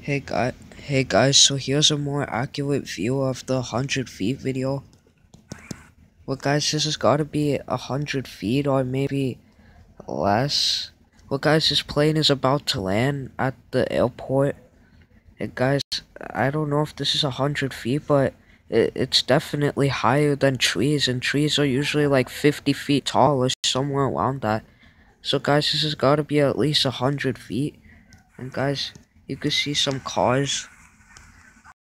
Hey guys, so here's a more accurate view of the 100 feet video. Well guys, this has gotta be 100 feet or maybe less. Well guys, this plane is about to land at the airport. And guys, I don't know if this is 100 feet, but it's definitely higher than trees, and trees are usually like 50 feet tall or somewhere around that. So guys, this has gotta be at least 100 feet. And guys, you can see some cars.